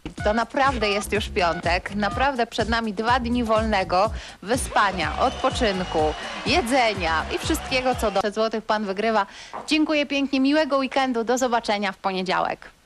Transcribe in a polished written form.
To naprawdę jest już piątek, naprawdę przed nami 2 dni wolnego, wyspania, odpoczynku, jedzenia i wszystkiego, co do 500 złotych pan wygrywa. Dziękuję pięknie, miłego weekendu, do zobaczenia w poniedziałek.